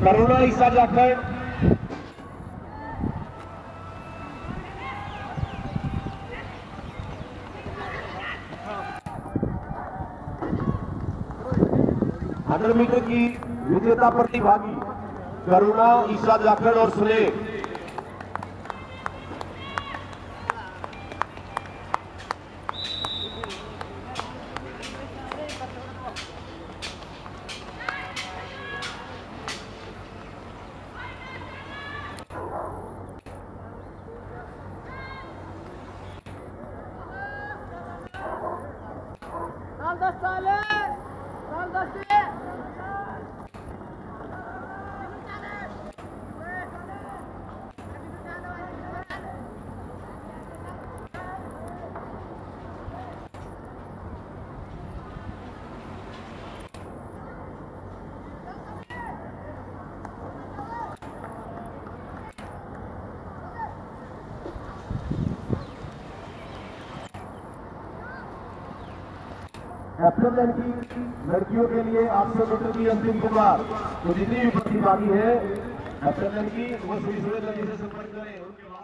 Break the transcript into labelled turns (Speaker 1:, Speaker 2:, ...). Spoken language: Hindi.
Speaker 1: करुणा ईसा जाखड़ हंड्रेड मीटर की विजेता प्रतिभागी करुणा ईसा जाखड़ और सुलेख। एफएमएल की लड़कियों के लिए 800 मीटर की अंतिम शुरुआत। तो जितनी भी प्रतिभागी है एफएमएल की वो सुई से संपर्क करें।